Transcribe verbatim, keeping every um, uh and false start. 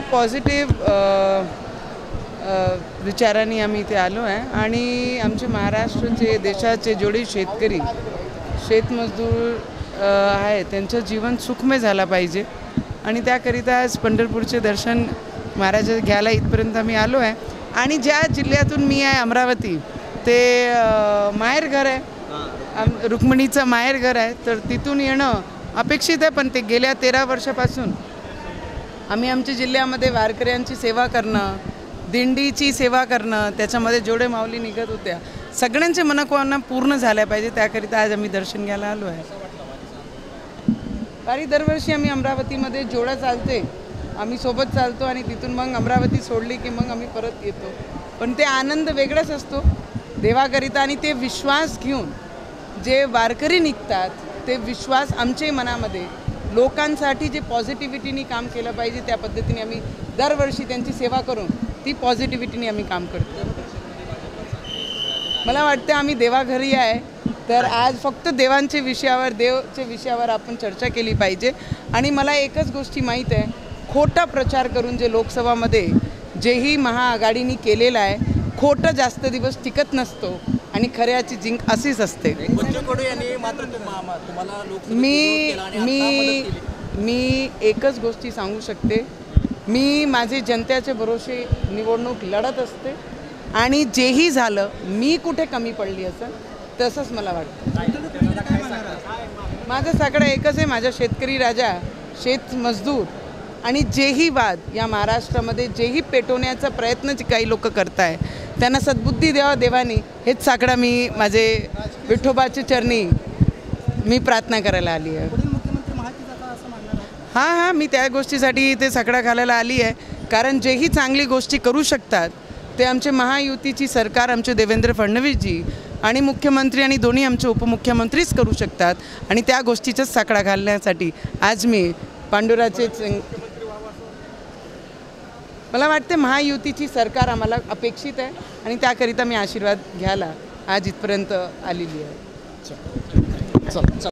Positive विचारांनी आम्ही इथे आलो आहे आणि आमचे महाराष्ट्राचे देशाचे जेवढे शेतकरी शेतमजदूर आहे त्यांचं जीवन सुखमय झालं पाहिजे आणि त्याकरिता आज पंढरपूरचे दर्शन महाराज घ्यायला इथपर्यंत आम्ही आलो आहे। आणि ज्या जिल्ह्यातून मी आहे अमरावती ते माहेर घर आहे, रुक्मिणीचं माहेर घर आहे, तर तिथून येणं अपेक्षित आहे। पण ते गेल्या तेरा वर्षापासून आम्ही आमच्या जिल्ह्यामध्ये वारकऱ्यांची सेवा करणं, दिंडीची सेवा करणं, त्याच्यामध्ये जेवढे माऊली निघत होत्या सगळ्यांचे मनोकामना पूर्ण झाल्या पाहिजे त्याकरिता आज आम्ही दर्शन घ्यायला आलो आहे। वारी दरवर्षी आम्ही अमरावतीमध्ये जोडा चालते, आम्ही सोबत चालतो आणि तिथून मग अमरावती सोडली की मग आम्ही परत येतो। पण ते आनंद वेगळाच असतो देवाकरिता आणि ते विश्वास घेऊन जे वारकरी निघतात ते विश्वास आमच्या मनामध्ये लोकांसाठी जे पॉझिटिव्हिटीने काम केलं पाहिजे त्या पद्धतीने आम्ही दरवर्षी त्यांची सेवा करून ती पॉझिटिव्हिटीने आम्ही काम करतो। मला वाटतं आम्ही देवाघरी आहे तर आज फक्त देवांच्या विषयावर देवच्या विषयावर आपण चर्चा केली पाहिजे। आणि मला एकच गोष्टी माहीत आहे, खोटा प्रचार करून जे लोकसभामध्ये जेही महाआघाडीने केलेलं आहे खोटं जास्त दिवस टिकत नसतो आणि खऱ्याची जिंक अशीच असते। मी मी मी एकच गोष्टी सांगू शकते, मी माझे जनतेचे भरोसे निवडणूक लढत असते आणि जेही झालं मी कुठे कमी पडली असं तसंच मला वाटतं। माझं सगळं एकच आहे, माझा शेतकरी राजा, शेतमजदूर आणि जेही वाद या महाराष्ट्रामध्ये जेही पेटवण्याचा प्रयत्न जे काही लोक करत आहे त्यांना सद्बुद्धी द्यावा देवानी, हेच साकडा मी माझे विठोबाच्या चरणी मी प्रार्थना करायला आली आहे। हां हां मी त्या गोष्टीसाठी ते साकडा घालायला आली आहे, कारण जेही चांगली गोष्टी करू शकतात ते आमचे महायुतीची सरकार, आमचे देवेंद्र फडणवीसजी आणि मुख्यमंत्री आणि दोन्ही आमचे उपमुख्यमंत्रीच करू शकतात आणि त्या गोष्टीचाच साकडा घालण्यासाठी आज मी पांडुराचे मला वाटते महायुतीची सरकार आम्हाला अपेक्षित आहे आणि त्याकरिता मी आशीर्वाद घ्यायला आज इथपर्यंत आलेली आहे।